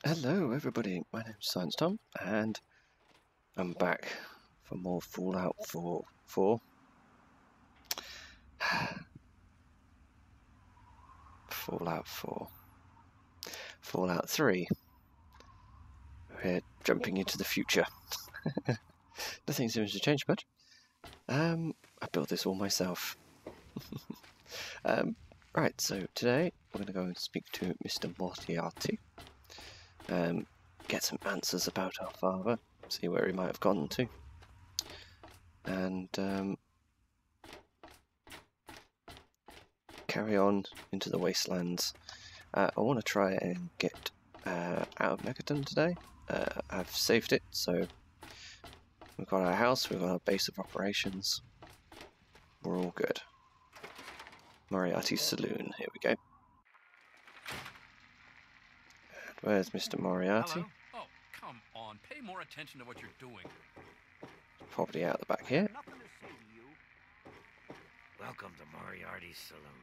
Hello everybody, my name's Science Tom, and I'm back for more Fallout 4. Fallout 4. Fallout 3. We're jumping into the future. Nothing seems to change much. I built this all myself. Right, so today we're going to go and speak to Mr. Moriarty. Get some answers about our father, see where he might have gone to, and carry on into the wastelands. I want to try and get out of Megaton today. I've saved it, so we've got our house, we've got our base of operations. We're all good. Moriarty's Saloon, here we go. And where's Mr. Moriarty? Hello? Oh, come on. Pay more attention to what you're doing. Probably out the back here. Nothing to say to you. Welcome to Moriarty's Saloon.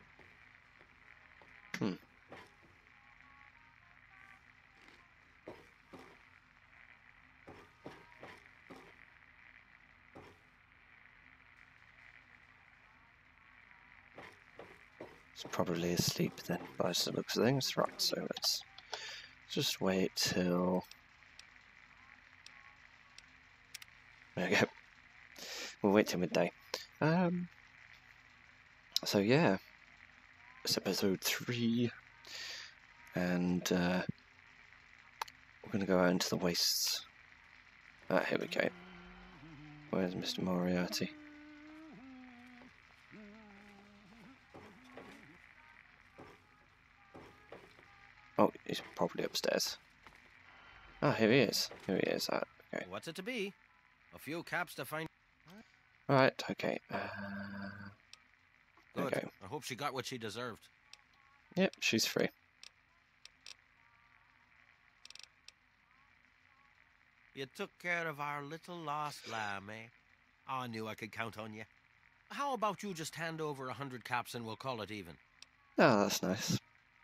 He's probably asleep then, by the looks of things. Right, so let's just wait till... There we go. We'll wait till midday. So yeah, it's episode 3, and we're going to go out into the wastes. Here we go. Where's Mr. Moriarty? Oh, he's probably upstairs. Ah, here he is. Here he is. Okay. What's it to be? A few caps to find. Right, okay. Good. Okay. I hope she got what she deserved. Yep, she's free. You took care of our little lost lamb, eh? Oh, I knew I could count on you. How about you just hand over 100 caps and we'll call it even? Oh, that's nice.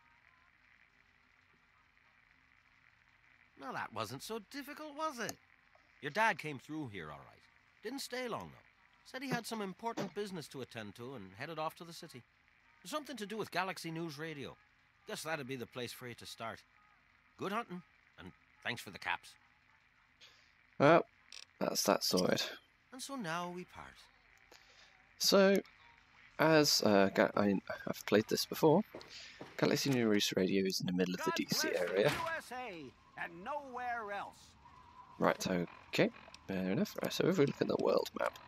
No, that wasn't so difficult, was it? Your dad came through here all right. Didn't stay long, though. Said he had some important business to attend to and headed off to the city. Something to do with Galaxy News Radio. Guess that'd be the place for you to start. Good hunting, and thanks for the caps. Well, that's that sorted. And so now we part. So, as I've played this before, Galaxy News Radio is in the middle of the DC area. USA and nowhere else. Right, okay, fair enough. Right, so if we look at the world map,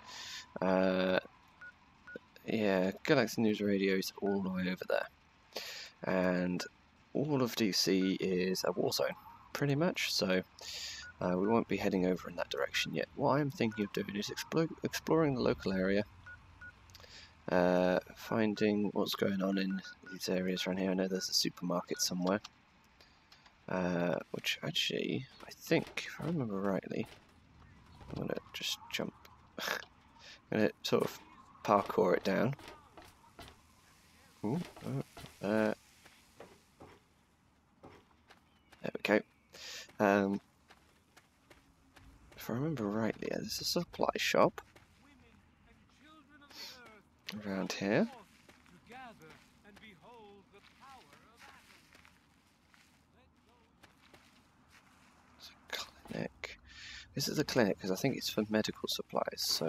yeah, Galaxy News Radio is all the way over there, and all of DC is a war zone, pretty much. So we won't be heading over in that direction yet. What I'm thinking of doing is exploring the local area, finding what's going on in these areas around here. I know there's a supermarket somewhere. Which actually, I think, if I remember rightly, I'm going to just jump, I'm going to sort of parkour it down. Ooh, there we go. If I remember rightly, there's a supply shop around here. Clinic. This is a clinic because I think it's for medical supplies, so...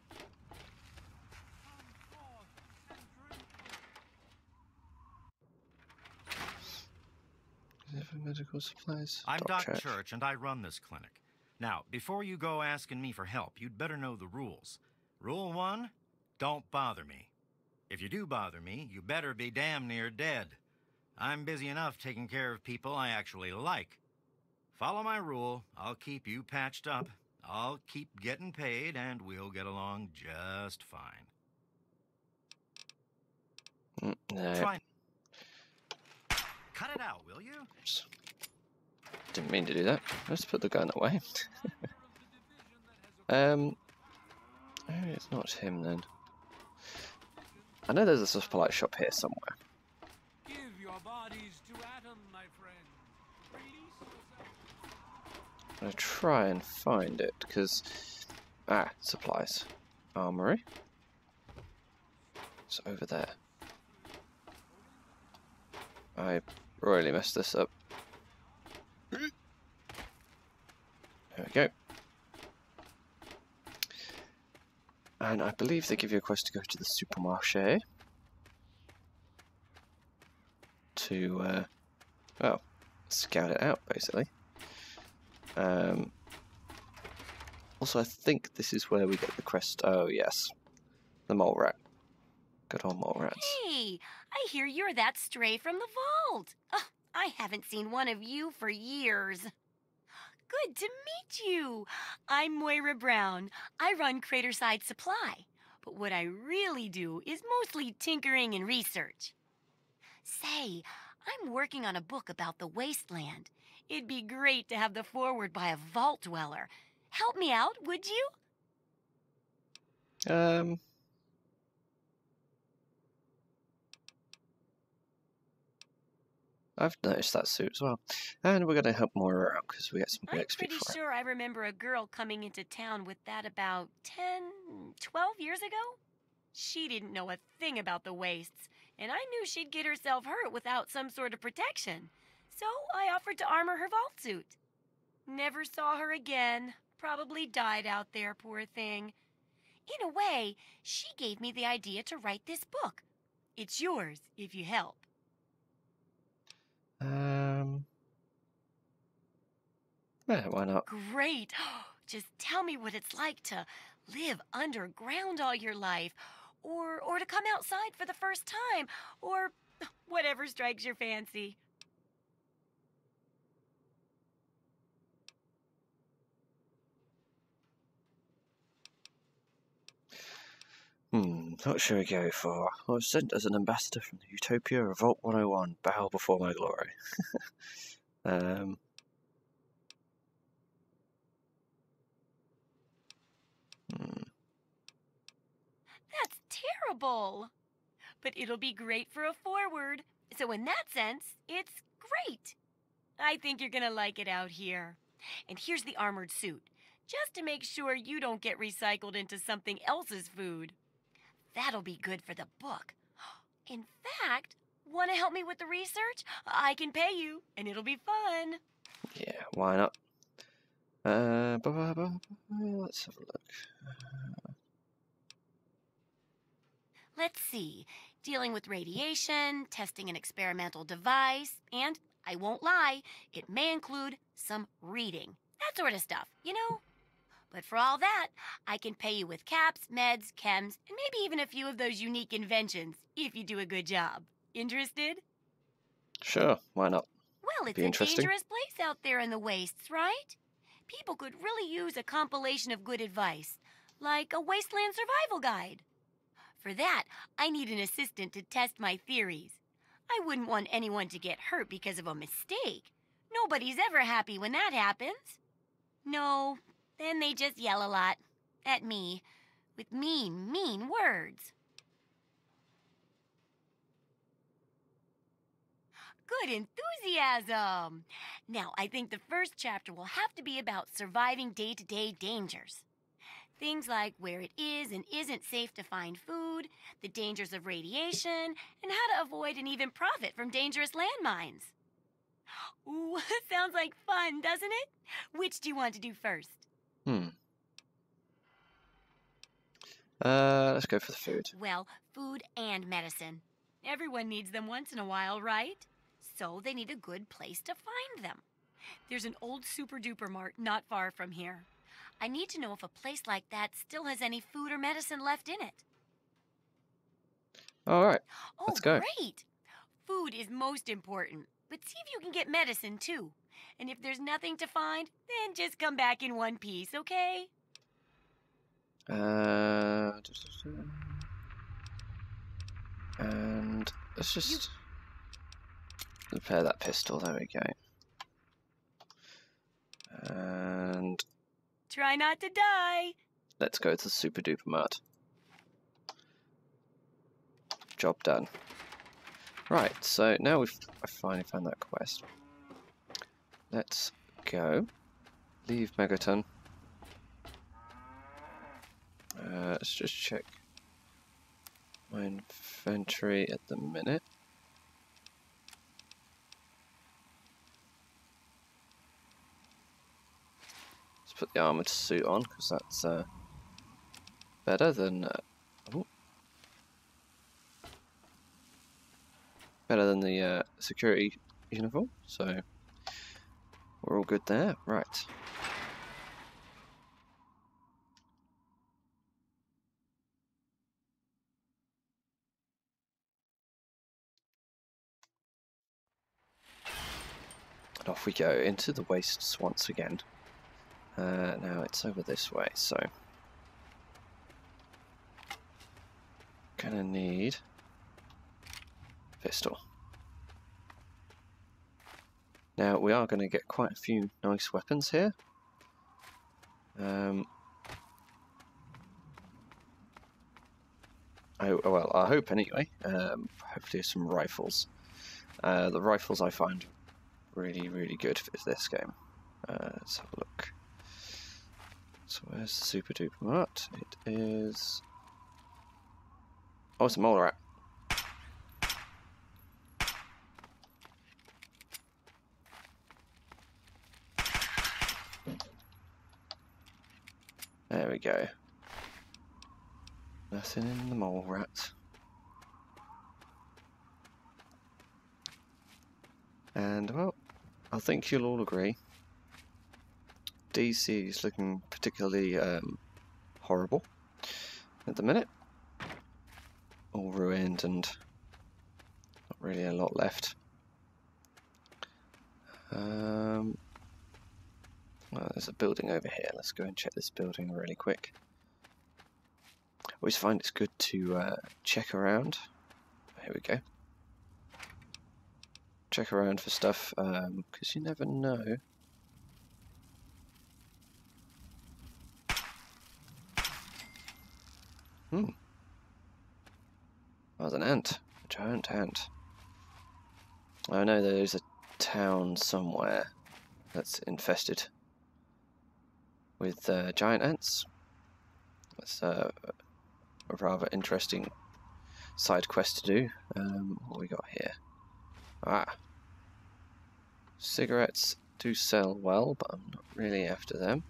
Is it for medical supplies? I'm Doc Church. Church, and I run this clinic. Now, before you go asking me for help, you'd better know the rules. Rule 1, don't bother me. If you do bother me, you better be damn near dead. I'm busy enough taking care of people I actually like. Follow my rule, I'll keep you patched up, I'll keep getting paid, and we'll get along just fine. No. Try. Cut it out, will you? Didn't mean to do that. Let's put the gun away. It's not him then. I know there's a supply shop here somewhere. Give your bodies to Adam, my friend. Release yourself. I'm gonna try and find it because supplies, armory. It's over there. I royally messed this up. There we go. And I believe they give you a quest to go to the supermarché to, well, scout it out, basically. Also, I think this is where we get the crest. Oh, yes. The mole rat. Good old mole rats. Hey, I hear you're that stray from the vault. I haven't seen one of you for years. Good to meet you. I'm Moira Brown. I run Craterside Supply. But what I really do is mostly tinkering and research. Say, I'm working on a book about the wasteland. It'd be great to have the foreword by a vault dweller. Help me out, would you? I've noticed that suit as well. And we're going to help Moira out because we get some good I'm XP pretty for it. sure I remember a girl coming into town with that about 10, 12 years ago. She didn't know a thing about the wastes, and I knew she'd get herself hurt without some sort of protection. So I offered to armor her vault suit. Never saw her again. Probably died out there, poor thing. In a way, she gave me the idea to write this book. It's yours if you help. Yeah, why not? Great. Just tell me what it's like to live underground all your life, or to come outside for the first time, or whatever strikes your fancy. What should we go for? I was sent as an ambassador from the Utopia of Vault 101. Bow before my glory. That's terrible. But it'll be great for a forward. So in that sense, it's great. I think you're gonna like it out here. And here's the armored suit, just to make sure you don't get recycled into something else's food. That'll be good for the book. In fact, want to help me with the research? I can pay you, and it'll be fun. Yeah, why not? Let's have a look. Let's see. Dealing with radiation, testing an experimental device, and, I won't lie, it may include some reading. That sort of stuff, you know? But for all that, I can pay you with caps, meds, chems, and maybe even a few of those unique inventions, if you do a good job. Interested? Sure, why not? Well, it's Be a interesting. dangerous place out there in the wastes, right? People could really use a compilation of good advice, like a wasteland survival guide. For that, I need an assistant to test my theories. I wouldn't want anyone to get hurt because of a mistake. Nobody's ever happy when that happens. No, then they just yell a lot. At me. With mean, mean words. Good enthusiasm! Now, I think the first chapter will have to be about surviving day-to-day dangers. Things like where it is and isn't safe to find food, the dangers of radiation, and how to avoid and even profit from dangerous landmines. Ooh, sounds like fun, doesn't it? Which do you want to do first? Let's go for the food. Well, food and medicine. Everyone needs them once in a while, right? So they need a good place to find them. There's an old super-duper mart not far from here. I need to know if a place like that still has any food or medicine left in it. Alright, Oh, let's go. Great! Food is most important, but see if you can get medicine too. And if there's nothing to find, then just come back in one piece, okay? And let's just repair that pistol. There we go. And Try not to die. let's go to the super duper mart. Job done. Right, so now I finally found that quest. Let's go leave Megaton. Let's just check my inventory at the minute. Let's put the armored suit on because that's better than better than the security uniform. So we're all good there, right? And off we go into the wastes once again. Now it's over this way, so gonna need a pistol. Now we are going to get quite a few nice weapons here. Well, I hope anyway. Hopefully some rifles. The rifles I find really, really good for this game. Let's have a look. So where's the super duper nut? It is... Oh, it's a mole rat. There we go. Nothing in the mole rat. And, well, I think you'll all agree. DC is looking particularly horrible at the minute. All ruined and not really a lot left. Well, there's a building over here. Let's go and check this building really quick. I always find it's good to check around. Here we go. Check around for stuff, because you never know. Oh, there's an ant. A giant ant. I know there's a town somewhere that's infested with giant ants. That's a rather interesting side quest to do. What we got here? Cigarettes do sell well, but I'm not really after them.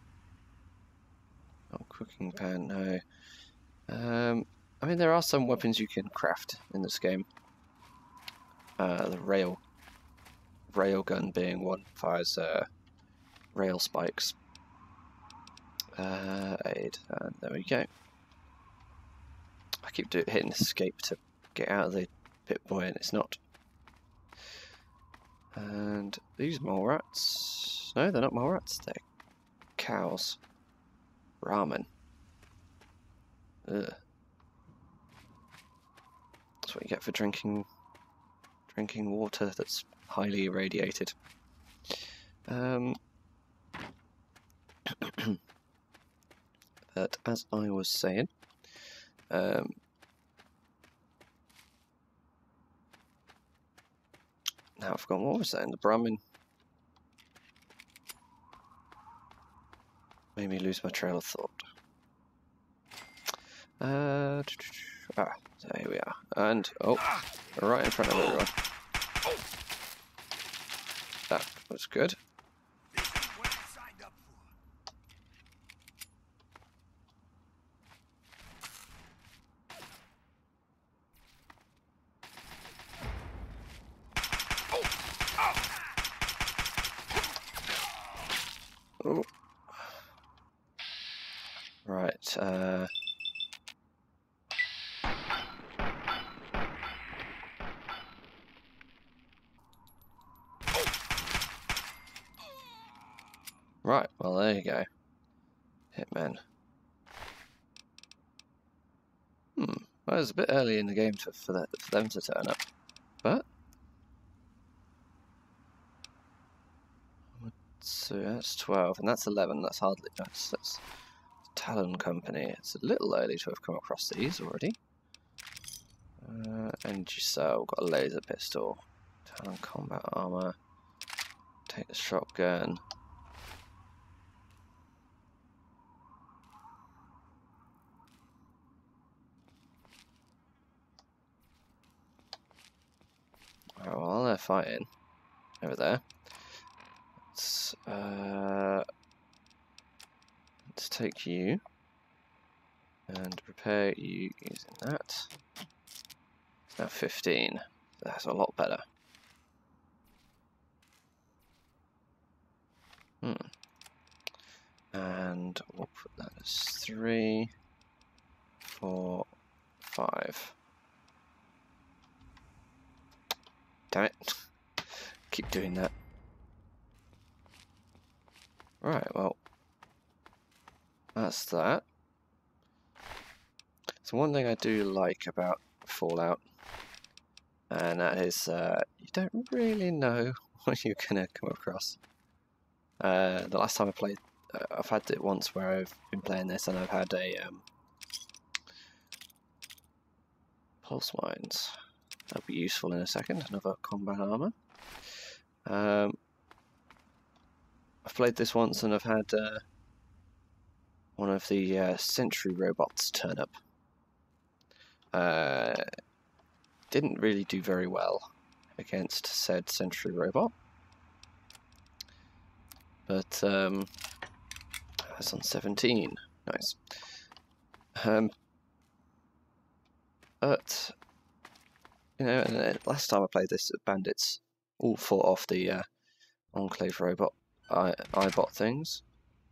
Oh, cooking pan, no. I mean, there are some weapons you can craft in this game. The railgun being one, fires rail spikes. Aid, and there we go. I keep hitting escape to get out of the Pip-Boy, and it's not. And these mole rats, no, they're not mole rats, they're cows. Ramen. Ugh. That's what you get for drinking water that's highly irradiated. But as I was saying, now I've forgotten what I was saying. The Brahmin made me lose my trail of thought. So here we are, and right in front of everyone. That was good. This is what I signed up for. Oh. Right, right, well there you go. Hitman. Well, it was a bit early in the game for them to turn up, but so that's 12, and that's 11. That's hardly that's Talon Company. It's a little early to have come across these already. Energy cell, got a laser pistol, Talon combat armor. Take the shotgun. Right, while they're fighting over there, let's take you and repair you using that. It's now 15. That's a lot better. And we'll put that as 3, 4, 5. Damn it. Keep doing that. Right, well, that's that. So one thing I do like about Fallout, and that is you don't really know what you're going to come across. The last time I played, I've had it once where I've been playing this and I've had a pulse mines. That'll be useful in a second, another combat armor. I've played this once and I've had one of the sentry robots turn up. Didn't really do very well against said sentry robot. But that's on 17. Nice. But you know, last time I played this, bandits all fought off the Enclave robot Eyebot things.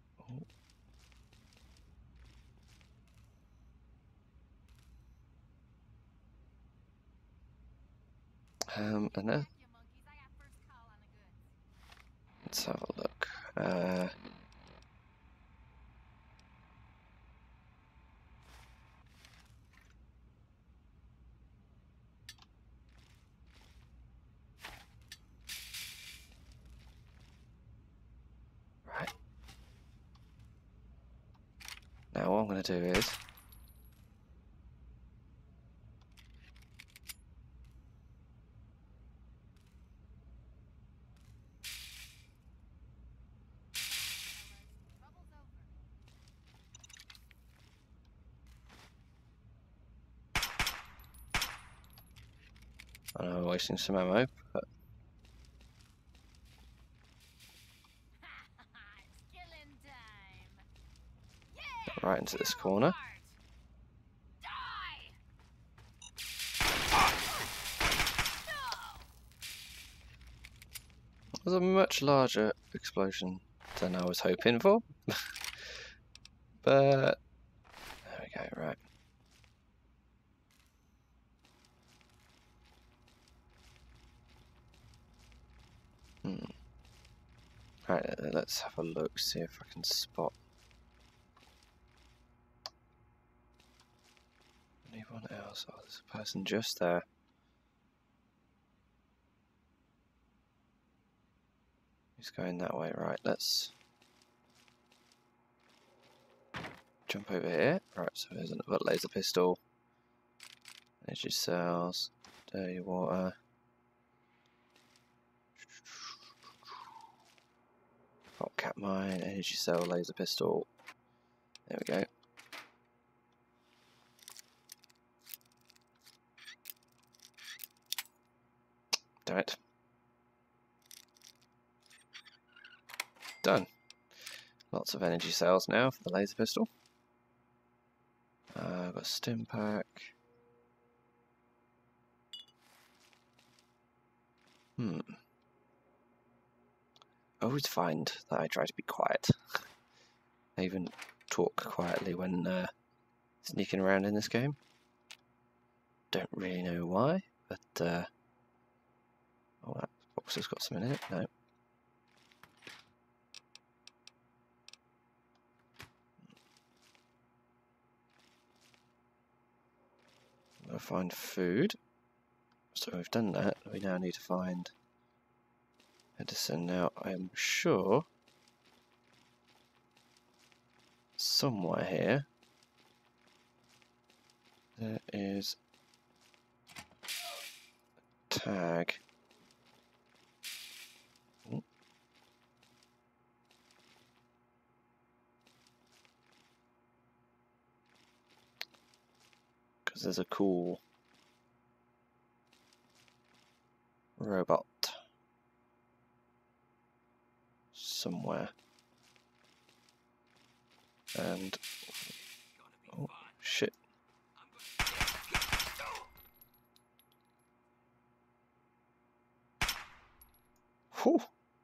And then let's have a look. Right. Now what I'm going to do is I know I'm wasting some ammo, but right into this corner. It was a much larger explosion than I was hoping for. But there we go, right. Right, let's have a look, see if I can spot anyone else. Oh, there's a person just there. He's going that way, right, let's jump over here. Right, so there's another laser pistol, energy cells, dirty water. Got cat mine, energy cell, laser pistol. There we go. Damn it. Done. Lots of energy cells now for the laser pistol. I've got a stim pack. I always find that I try to be quiet. I even talk quietly when sneaking around in this game. Don't really know why, but oh, that box has got something in it. No. I'm gonna find food. So we've done that. We now need to find medicine. Now I'm sure somewhere here there is a tag. Because there's a cool robot somewhere. And oh shit. Whew.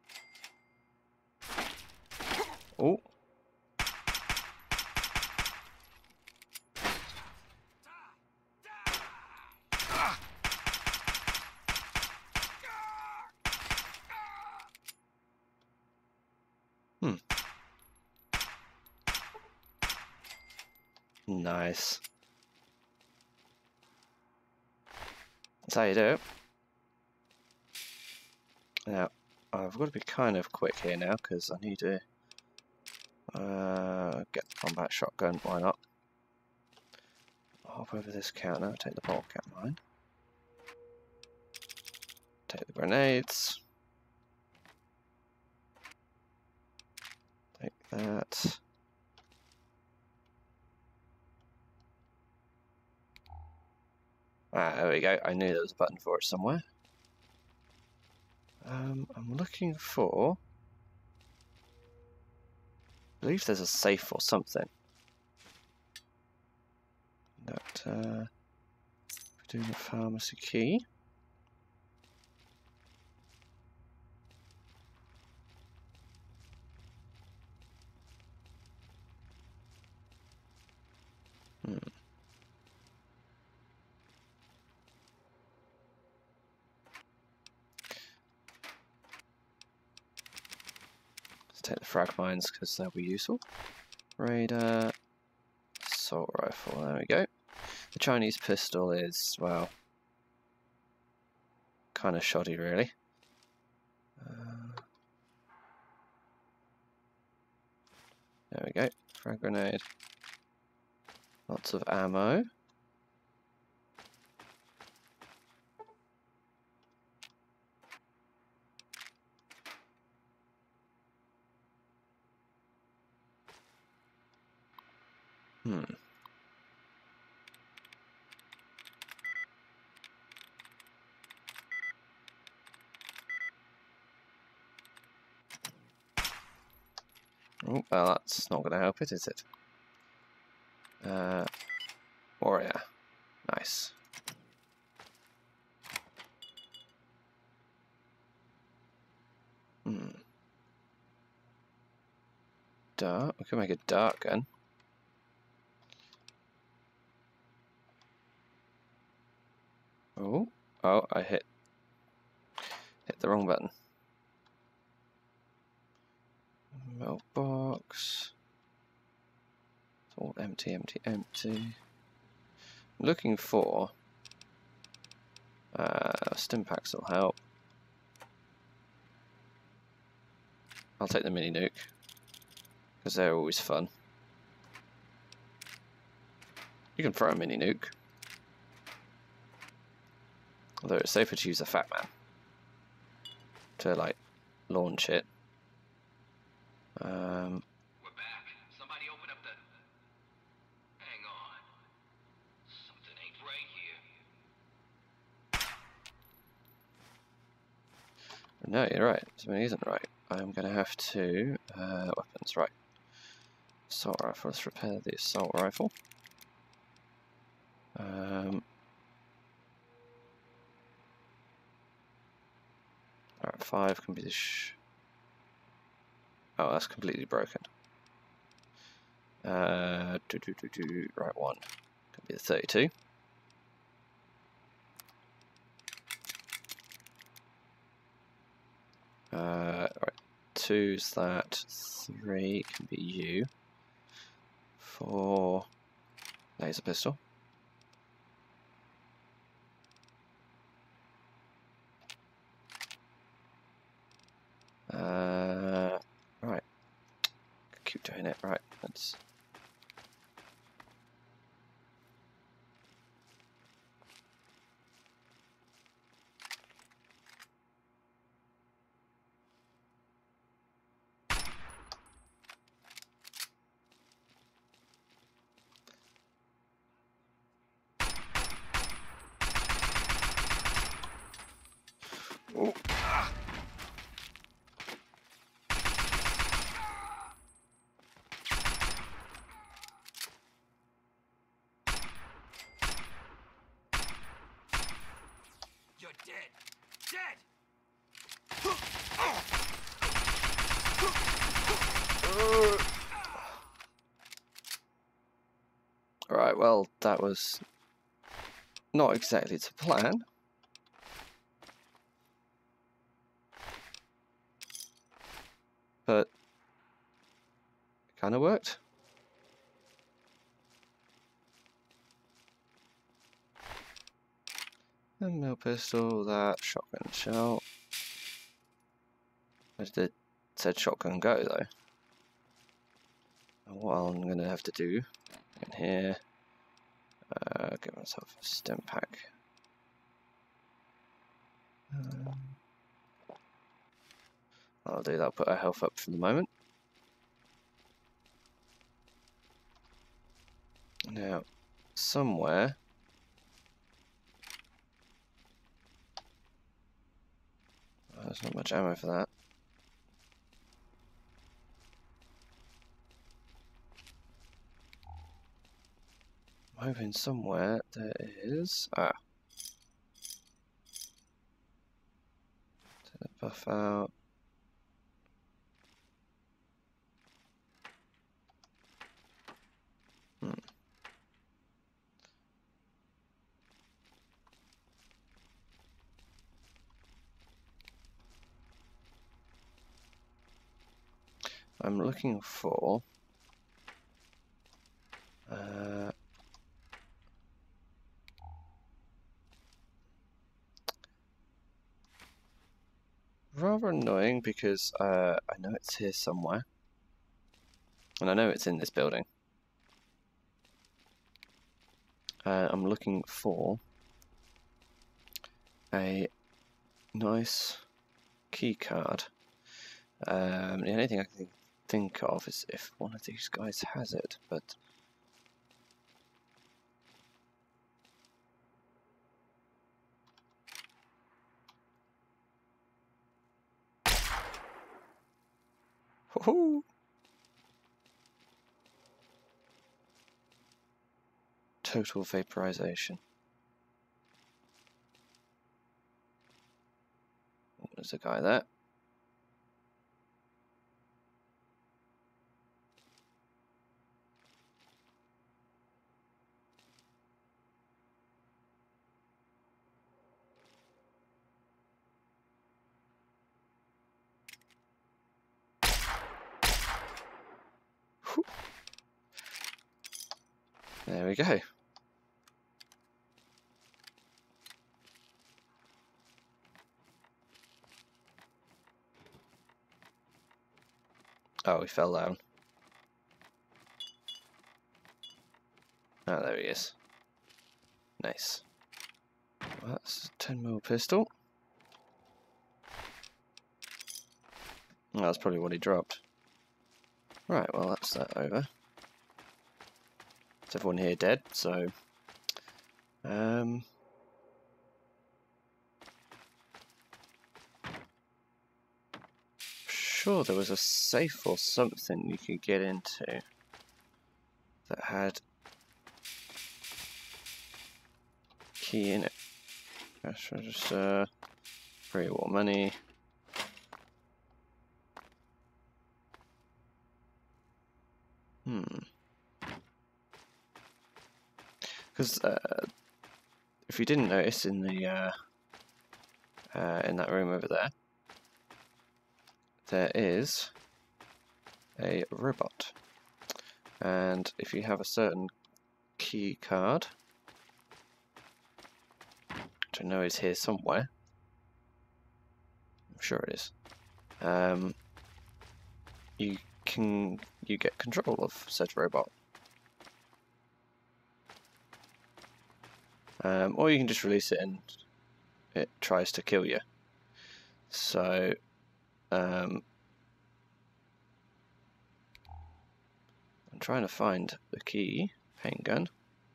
Oh. Nice. That's how you do it. Now, I've got to be kind of quick here now because I need to get the combat shotgun. Why not? Hop over this counter, take the bottle cap mine. Take the grenades. Take that. Ah, there we go. I knew there was a button for it somewhere. I'm looking for... I believe there's a safe or something. That, we're doing a pharmacy key. Take the frag mines because they'll be useful. Radar, assault rifle, there we go. The Chinese pistol is, well, kind of shoddy really. There we go, frag grenade. Lots of ammo. Oh, well, that's not going to help it, is it? Warrior. Nice. Dart. We can make a dart gun. Oh, I hit the wrong button. Mailbox. It's all empty, empty, empty. I'm looking for stim packs will help. I'll take the mini nuke because they're always fun. You can throw a mini nuke. Although it's safer to use a Fat Man to, like, launch it. We're back. Somebody open up the... Hang on. Something ain't right here. No, you're right. Something isn't right. I'm going to have to... weapons, right. Assault rifle. Let's repair the assault rifle. Alright, 5 can be the oh, that's completely broken. Right, 1 can be the 32. Right, 2's that. 3 can be you. 4 laser pistol. Right. Keep doing it. Right. Let's. Right, well, that was not exactly to plan. But it kind of worked. A mill pistol, that shotgun shell. Where's the said shotgun go though? And what I'm gonna have to do in here, get myself a stim pack. I'll do that, put our health up for the moment. Now, somewhere there's not much ammo for that. I'm hoping somewhere there is. Take the buff out. I'm looking for rather annoying because I know it's here somewhere, and I know it's in this building. I'm looking for a nice key card. The only thing I can think of is if one of these guys has it, but woohoo! Total vaporization. Oh, there's a guy there. Whew. There we go. Oh, he fell down. Oh, there he is. Nice. Well, that's a 10mm pistol. Oh, that's probably what he dropped. Right, well, that's that over. Is everyone here dead? So, sure there was a safe or something you could get into that had key in it. Cash register, pre-war money. Because if you didn't notice in the in that room over there, there is a robot, and if you have a certain key card, which I know is here somewhere, I'm sure it is, you get control of said robot. Or you can just release it and it tries to kill you. So, I'm trying to find the key paint gun.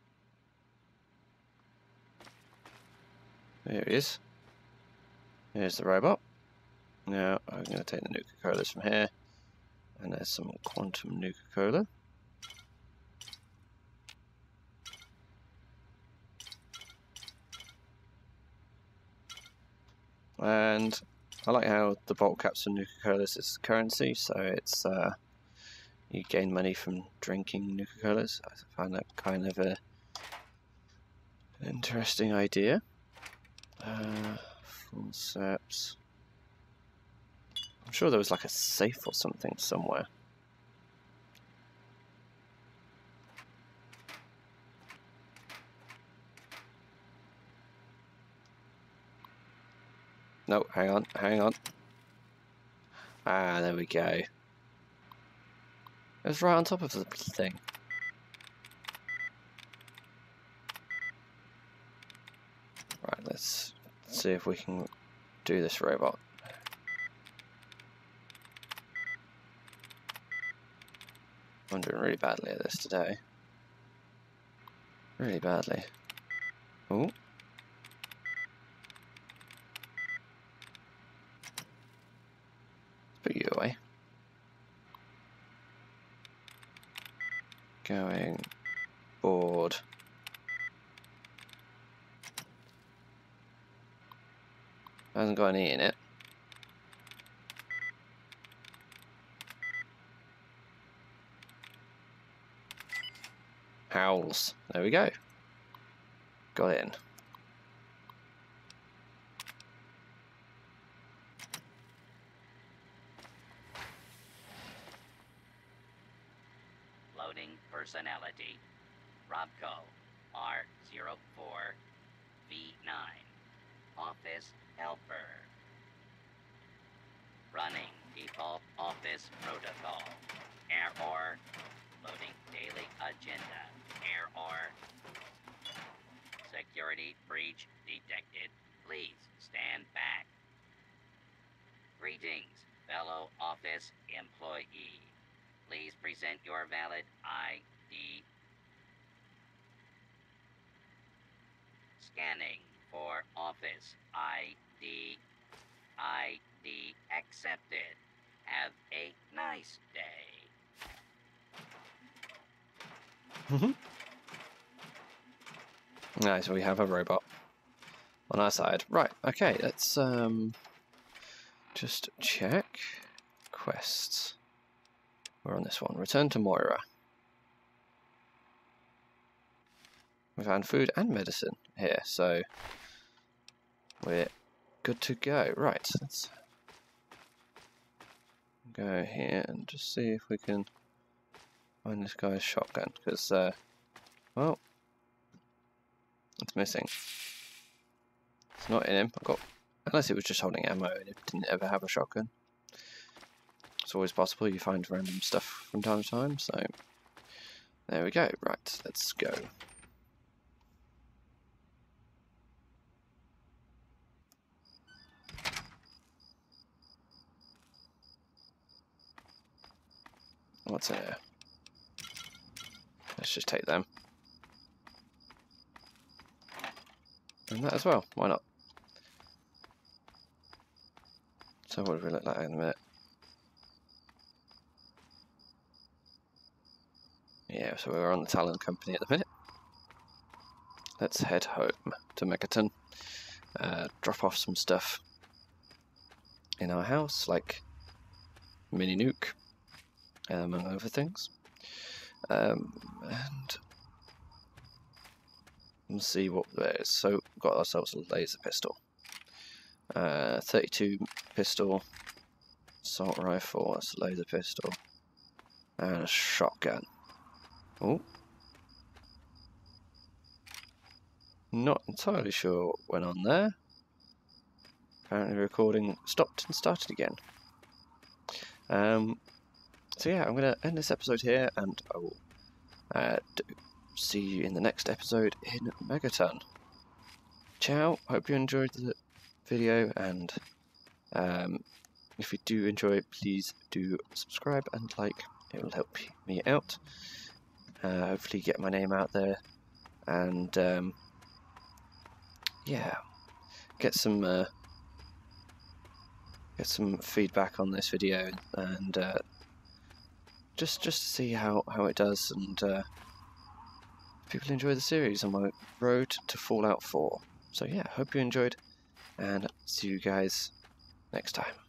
There it is. Here's the robot. Now I'm going to take the Nuka-Colas from here, and there's some quantum Nuka-Cola. And I like how the bottle caps for Nuka-Colas is currency, so it's you gain money from drinking Nuka-Colas. I find that kind of an interesting idea. Forceps. I'm sure there was like a safe or something somewhere. No, hang on, hang on. Ah, there we go. It was right on top of the thing. Right, let's see if we can do this robot. I'm doing really badly at this today. Really badly. Oh. Put you away. Going board. Hasn't got any in it. Howls. There we go. Got in. Loading personality. Robco R04 V9. Office helper. Running default office protocol. Error. Loading daily agenda. Error. Security breach detected. Please stand back. Greetings, fellow office employee. Please present your valid ID. Scanning for office ID. ID accepted. Have a nice day. Nice, we have a robot on our side. Right, okay, let's just check. Quests. We're on this one. Return to Moira. We found food and medicine here, so we're good to go. Right, let's go here and just see if we can find this guy's shotgun, because, well, it's missing. It's not in him. Unless it was just holding ammo and it didn't ever have a shotgun. It's always possible you find random stuff from time to time, so there we go. Right, let's go. What's in here? Let's just take them. And that as well, why not? So what do we look like in a minute? Yeah, so we're on the Talon Company at the minute. Let's head home to Megaton. Drop off some stuff in our house, like Mini Nuke, among other things. And let's see what there is. So we've got ourselves a laser pistol. 32 pistol, assault rifle, that's a laser pistol, and a shotgun. Oh. Not entirely sure what went on there. Apparently recording stopped and started again. So yeah, I'm going to end this episode here, and I will see you in the next episode in Megaton. Ciao, hope you enjoyed the video, and if you do enjoy it, please do subscribe and like. It will help me out. Hopefully get my name out there, and yeah, get some feedback on this video, and just to see how it does, and people enjoy the series on my road to Fallout 4. So yeah, hope you enjoyed, and see you guys next time.